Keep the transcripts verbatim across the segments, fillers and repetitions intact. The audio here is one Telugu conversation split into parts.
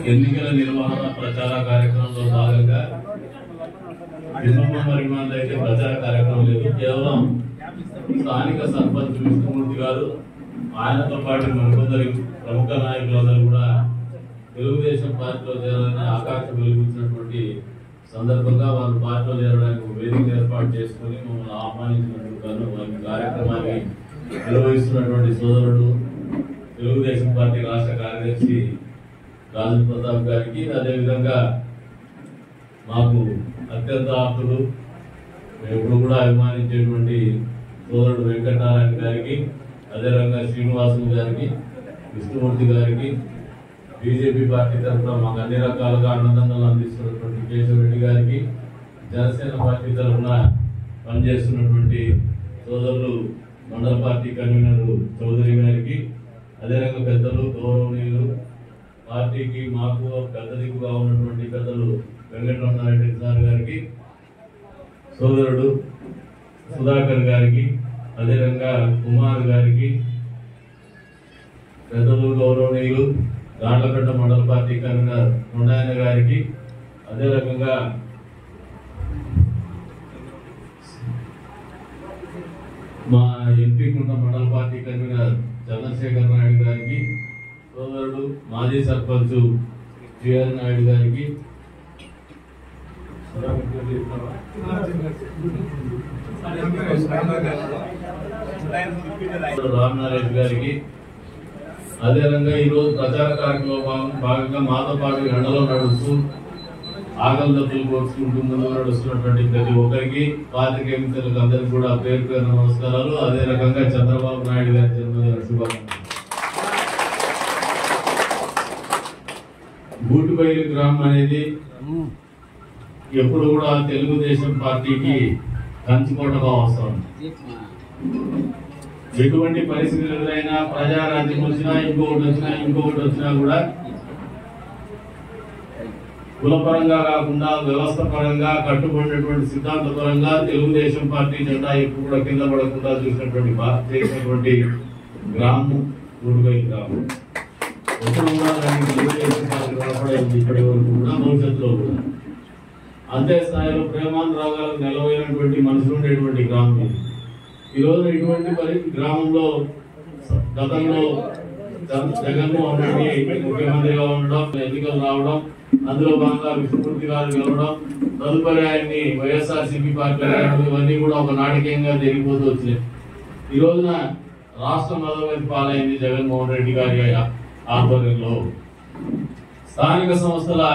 ఎన్నికల నిర్వహణ ప్రచార కార్యక్రమంలో భాగంగా పరిమాణంలో అయితే ప్రచార కార్యక్రమం లేదు. కేవలం స్థానిక సర్పంచ్ విష్ణుమూర్తి గారు ఆయనతో పాటు మరికొందరు ప్రముఖ నాయకులందరూ కూడా తెలుగుదేశం పార్టీలో చేరాలని ఆకాంక్ష వెలిగించినటువంటి సందర్భంగా వారు పార్టీలో చేరడానికి వేదిక ఏర్పాటు చేసుకుని మమ్మల్ని ఆహ్వానించినందుకు వారి కార్యక్రమాన్ని నిర్వహిస్తున్నటువంటి సోదరుడు తెలుగుదేశం పార్టీ రాష్ట్ర కార్యదర్శి రాజు ప్రతాప్ గారికి, అదేవిధంగా మాకు అత్యంత ఆప్తుడు ఎప్పుడు కూడా అభిమానించేటువంటి సోదరుడు వెంకటనారాయణ గారికి, అదేవిధంగా శ్రీనివాసులు గారికి, విష్ణుమూర్తి గారికి, బీజేపీ పార్టీ తరఫున మాకు అన్ని రకాలుగా అన్నదండలు అందిస్తున్నటువంటి కేశవరెడ్డి గారికి, జనసేన పార్టీ తరఫున పనిచేస్తున్నటువంటి సోదరులు మండల పార్టీ కన్వీనర్ చౌదరి గారికి, అదేవిధంగా పెద్దలు గౌరవనీయులు పార్టీకి మాకు పెద్ద దిగుగా ఉన్నటువంటి పెద్దలు వెంకటరమణారెడ్డి సార్ గారికి, సోదరుడు సుధాకర్ గారికి, అదేవిధంగా కుమార్ గారికి, పెద్దలు గౌరవనీయులు గాండ్లపేట మండల పార్టీ కన్వీనర్ కొండాయన గారికి, అదే రకంగా మా ఎంపీకుంట మండల పార్టీ కన్వీనర్ చంద్రశేఖర్ నాయుడు గారికి, సోదరుడు మాజీ సర్పంచ్ జిఆర్ నాయుడు గారికి, రామనారాయణ గారికి, అదేవిధంగా ఈరోజు ప్రచార కార్యక్రమంలో భాగంగా మాతో పాటు ఎండలో నడుస్తూ ఆకలి దప్పులు కోర్చుకుంటూ ముందుకు నడుస్తున్నటువంటి ప్రతి ఒక్కరికి పాత్రికేయ మిత్రులకు అందరికీ కూడా పేరు పేరు నమస్కారాలు. అదే రకంగా చంద్రబాబు నాయుడు గారి జన్మదిన శుభాకాంక్షలు. బూటుబయలు గ్రామం అనేది ఎప్పుడు కూడా తెలుగుదేశం పార్టీకి కంచుకోటగా వస్తుంది. ఎటువంటి పరిస్థితులు ఎదురైనా, ప్రజారాజ్యం వచ్చినా, ఇంకొకటి వచ్చినా ఇంకొకటి వచ్చినా కూడా కులపరంగా కాకుండా వ్యవస్థ పరంగా కట్టుబడినటువంటి సిద్ధాంత పరంగా తెలుగుదేశం పార్టీ జెండా ఎప్పుడు కూడా కింద పడకుండా చూసినటువంటి చేసినటువంటి గ్రామం బూటుబయలు గ్రామం. ఎప్పుడు కూడా దానికి తెలుగుదేశం పార్టీ కనపడేది ఇప్పటి వరకు కూడా, భవిష్యత్తులో కూడా అంతే స్థాయిలో ప్రేమాంధ్రాగాలకు నిలవైనటువంటి మనుషులు ఉండేటువంటి గ్రామం ఇది. ఈ రోజు ఇటువంటి పరి గ్రామంలో గతంలో జగన్మోహన్ రెడ్డి ముఖ్యమంత్రిగా ఉండడం, ఎన్నికలు రావడం, అందులో భాగంగా విష్ణుమూర్తి గారు గెలవడం, తదుపరి ఆయన్ని వైఎస్ఆర్ సిపి పార్టీ ఇవన్నీ కూడా ఒక నాటకీయంగా జరిగిపోతూ వచ్చినాయి. ఈ రోజున రాష్ట్రం అధోగతి పాలైంది జగన్మోహన్ రెడ్డి గారి ఆధ్వర్యంలో. స్థానిక సంస్థల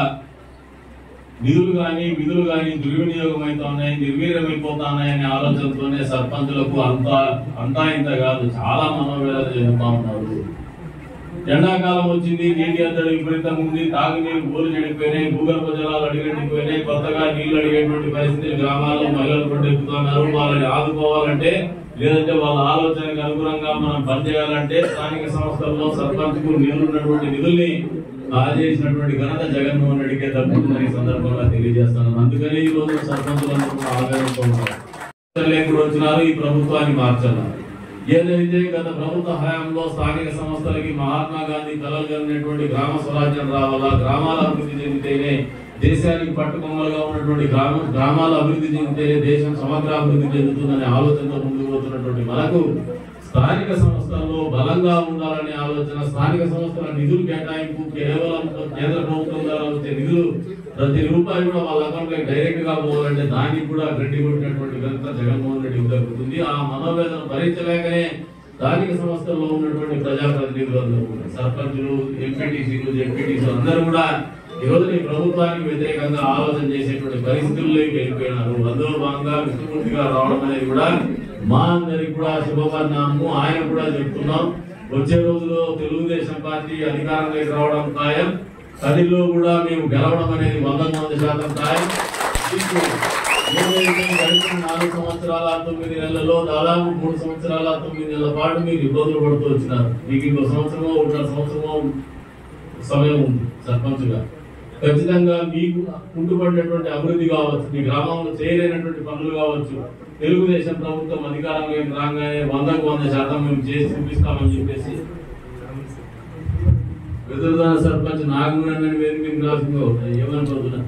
నిధులు కానీ విధులు కానీ దుర్వినియోగం అవుతా ఉన్నాయి, నిర్వీర్యమైపోతా ఉన్నాయనే ఆలోచనతోనే సర్పంచులకు అంతా అంతా ఇంత కాదు, చాలా మనోవేదన చెందుతా ఉన్నారు. ఎండాకాలం వచ్చింది, నీటి అంతటి విపరీతంగా ఉంది, తాగునీరు బోలు చెడిపోయినాయి, భూగర్భ జలాలు అడిగడిపోయినాయి, కొత్తగా నీళ్లు అడిగేటువంటి పరిస్థితి గ్రామాల్లో మహిళలు పట్టెక్కుతున్నారు. వాళ్ళని ఆదుకోవాలంటే, లేదంటే వాళ్ళ ఆలోచనకు అనుగుణంగా మనం పనిచేయాలంటే స్థానిక సంస్థల్లో సర్పంచ్కు నిధులు ఉన్నటువంటి నిధుల్ని ఆదేశించినటువంటి ఘనత జగన్మోహన్ రెడ్డికే దక్కుతుందని సందర్భంగా తెలియజేస్తాను. అందుకని ఈ రోజు సర్పంచులందరూ కూడా ఆవేదనతో ఉన్నారు. లేకుండా వచ్చినారు, ఈ ప్రభుత్వాన్ని మార్చారు. ఏదైతే గత ప్రభుత్వ హయాంలో స్థానిక సంస్థలకి మహాత్మా గాంధీ కలలు కలిగినటువంటి గ్రామ స్వరాజ్యం రావాలా, గ్రామాల అభివృద్ధి చెందితేనే దేశానికి పట్టుకొమ్మలుగా ఉన్నటువంటి గ్రామ గ్రామాల అభివృద్ధి చెందితేనే దేశం సమగ్ర అభివృద్ధి చెందుతుందనే ఆలోచనతో ముందుకు పోతున్నటువంటి మనకు స్థానిక సంస్థల్లో బలంగా ఉండాలనే ఆలోచన, స్థానిక సంస్థల నిధులు కేటాయింపు కేవలం కేంద్ర ప్రభుత్వం ద్వారా వచ్చే నిధులు ప్రతి రూపాయి కూడా వాళ్ళ అకౌంట్ లో డైరెక్ట్ గా పోవాలంటే దానికి కూడా గడ్డి కొట్టినటువంటి ఘనత జగన్మోహన్ రెడ్డి దక్కుతుంది. ఆ మనోవేదన భరించలేకనే స్థానిక సంస్థల్లో ఉన్నటువంటి ప్రజాప్రతినిధులు, సర్పంచులు, ఎంపీటీసీలు, జెడ్పీటీసీలు అందరూ కూడా ఈ రోజు ఈ ప్రభుత్వానికి వ్యతిరేకంగా ఆలోచన చేసేటువంటి పరిస్థితుల్లోకి వెళ్ళిపోయినారు. అందులో భాగంగా విష్ణుమూర్తిగా రావడం అనేది కూడా మా అందరికి కూడా శుభపరిణామము. ఆయన కూడా చెప్తున్నాం, వచ్చే రోజుల్లో తెలుగుదేశం పార్టీ అధికారంలోకి రావడం ఖాయం, కదిలో కూడా మేము గెలవడం అనేది వంద వంద శాతం ఖాయం. గడిచిన నాలుగు సంవత్సరాల తొమ్మిది నెలల్లో దాదాపు మూడు సంవత్సరాల తొమ్మిది నెలల పాటు మీరు ఇబ్బందులు పడుతూ వచ్చినారు. మీకు ఇంకో సంవత్సరమో ఒకటి సంవత్సరమో సమయం ఉంది సర్పంచ్గా. ఖచ్చితంగా మీకు కుంటుపడినటువంటి అభివృద్ధి కావచ్చు, మీ గ్రామంలో చేయలేనటువంటి పనులు కావచ్చు, తెలుగుదేశం ప్రభుత్వం అధికారంలోకి రాగానే వందకు వంద శాతం మేము చేసి చూపిస్తామని చెప్పేసి ప్రధాన సర్పంచ్ నాగమూడని వేదిక మీద రాసిందో ఏమనుకోతున్నా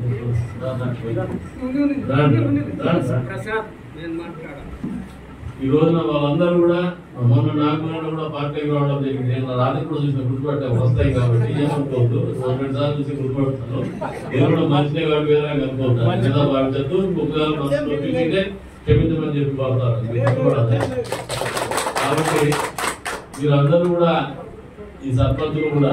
ఈ రోజున వాళ్ళందరూ కూడా మొన్న నాగమూడ కూడా పార్టీకి రావడం జరిగింది. నేను రాత్రి కూడా చూసిన గుర్తుపట్టే వస్తాయి కాబట్టి ఏమనుకోవద్దు. రెండు సార్లు చూసి గుర్తుపడుతున్నాను. నేను కూడా మంచిదే కాబట్టి వేరే అనుకుంటాను లేదా భావించద్దు. ఇంకొకసారి మనసులో చూసిందే క్షమించమని చెప్పి పడతారు. కాబట్టి వీరందరూ కూడా ఈ సర్పంచులు కూడా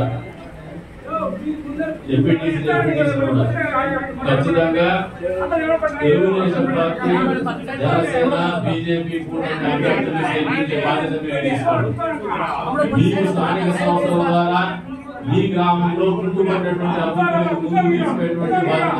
ఎంపీటీసీ ఎంపీటీసీ కూడా ఖచ్చితంగా తెలుగుదేశం పార్టీ జనసేన బీజేపీ కూడా గెలిపించే బాధ్యత మీరు తీసుకోండి. మీకు స్థానిక సంస్థల ద్వారా ఈ గ్రామంలో గుర్తుపడినటువంటి అభివృద్ధిని ముందుకు తీసుకునేటువంటి బాధ్యత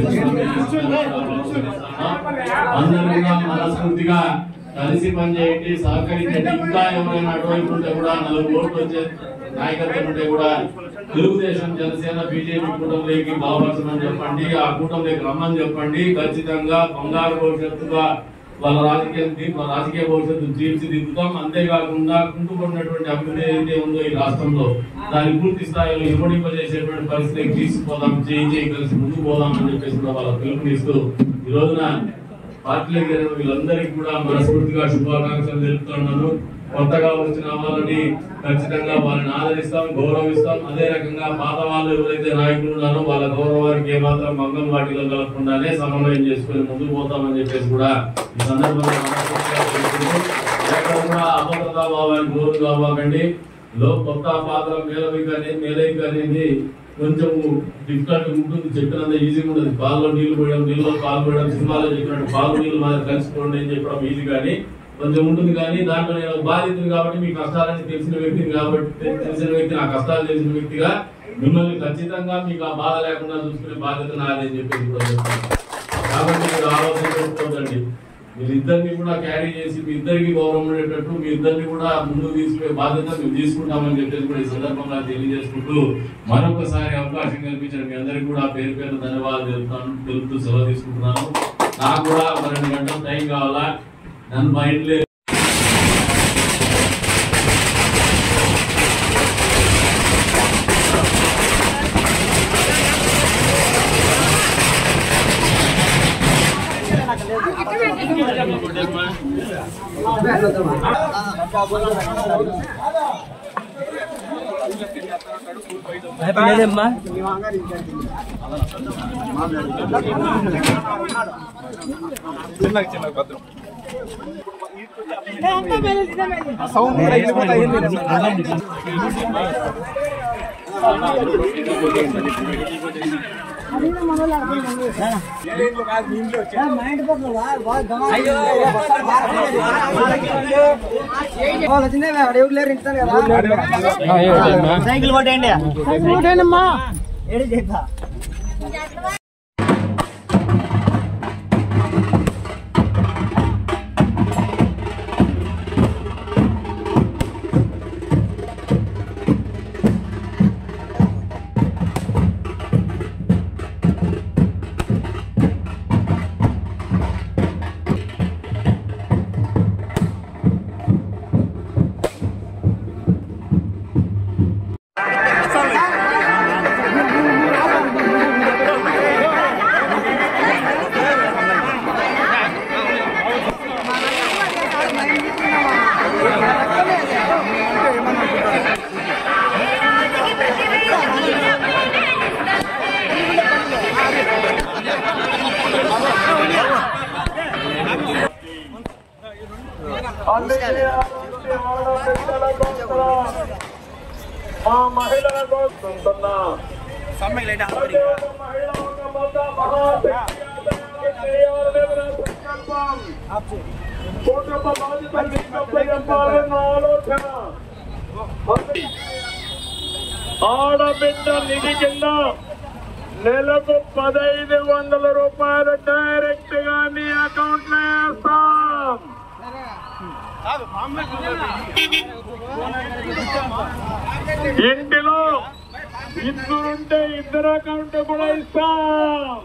అందరూ కూడా మనస్ఫూర్తిగా కలిసి పనిచేయండి, సహకరించండి. ఇంకా ఎవరైనా అటువైపు ఉంటే కూడా నలుగురు ఓట్లు వచ్చే నాయకత్వం ఉంటే కూడా తెలుగుదేశం జనసేన బీజేపీ కూటమిలోకి బలపరచమని చెప్పండి, ఆ కూటమిలోకి రమ్మని చెప్పండి. ఖచ్చితంగా బంగారు భవిష్యత్తుగా వాళ్ళ రాజకీయం వాళ్ళ రాజకీయ భవిష్యత్తు తీర్చిదిద్దుతాం. అంతేకాకుండా కుంటుపడినటువంటి అభివృద్ధి ఏదైతే ఉందో ఈ రాష్ట్రంలో దాన్ని పూర్తి స్థాయిలో ఇవ్వడింపజేసేటువంటి పరిస్థితికి తీసుకుపోదాం, చేయి చేయి కలిసి ముందుకు పోదాం అని చెప్పేసి కూడా వాళ్ళ పిలుపునిస్తూ ఈ రోజున పార్టీలకు వీళ్ళందరికీ కూడా మనస్ఫూర్తిగా శుభాకాంక్షలు తెలుపుతున్నాను. కొత్తగా వచ్చిన వాళ్ళని ఖచ్చితంగా వాళ్ళని ఆదరిస్తాం, గౌరవిస్తాం. అదే రకంగా పాత వాళ్ళు ఎవరైతే నాయకులు ఉన్నారో వాళ్ళ గౌరవానికి ఏమాత్రం మంగళ వాటిలో కలగకుండానే సమన్వయం చేసుకుని ముందుకు పోతామని చెప్పేసి కూడా ఈ సందర్భంగా ఎక్కడ కూడా అభద్రతా భావానికి లోను కావాలండి. లో కొత్త పాత్ర మేలవి కానీ మేలవి కానీ కొంచెం డిఫికల్ట్ ఉంటుంది. చెప్పినంత ఈజీగా ఉంటుంది. పాలలో నీళ్లు పోయడం, నీళ్ళలో పాలు పోయడం, సినిమాలో చెప్పినట్టు పాలు నీళ్ళు మాది కలిసిపోండి అని చెప్పడం ఈజీ కానీ కొంచెం ఉంటుంది. కానీ దాంట్లో నేను బాధితులు కాబట్టి మీ కష్టాలని తెలిసిన వ్యక్తిని కాబట్టి తెలిసిన వ్యక్తి నా కష్టాలు తెలిసిన వ్యక్తిగా మిమ్మల్ని ఖచ్చితంగా మీకు ఆ బాధ లేకుండా చూసుకునే బాధ్యత నాది అని చెప్పేసి కూడా చెప్తాను. కాబట్టి మీరు ఆలోచన చేసుకోవద్దండి. మీరిద్దరిని కూడా క్యారీ చేసి మీ ఇద్దరికి గౌరవం ఉండేటట్టు మీ ఇద్దరిని కూడా ముందుకు తీసుకునే బాధ్యత మేము తీసుకుంటామని చెప్పేసి కూడా ఈ సందర్భంగా తెలియజేసుకుంటూ మరొకసారి అవకాశం కల్పించిన మీ అందరికీ కూడా పేరు పేరు ధన్యవాదాలు తెలుపుతాను తెలుపుతూ సెలవు తీసుకుంటున్నాను. నాకు కూడా ఒక రెండు గంటల టైం కావాలా, నన్ను మా ఇంట్లో లేదమ్మా చిన్న చిన్న భద్రం సైకిల్ కొట్టండి కొట్టండమ్మా ఏడు చేద్దా మా మహిళల కోసం ఆలోచన ఆడబిడ్డ నిధి కింద నెలకు పదహైదు వందల రూపాయలు డైరెక్ట్ గా మీ అకౌంట్ లో వేస్తాం. ఇంటిలో ఇద్దరుంటే ఇద్దరు అకౌంట్ కూడా ఇస్తాం.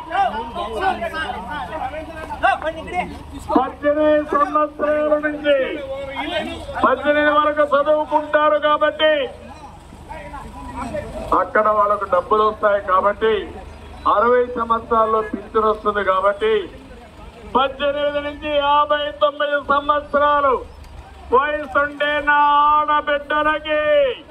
పద్దెనిమిది సంవత్సరాల నుంచి పద్దెనిమిది వరకు చదువుకుంటారు కాబట్టి అక్కడ వాళ్ళకు డబ్బులు వస్తాయి కాబట్టి అరవై సంవత్సరాల్లో పింఛన్ వస్తుంది కాబట్టి పద్దెనిమిది నుంచి యాభై తొమ్మిది సంవత్సరాలు వయసుండే నా ఆడబిడ్డలకి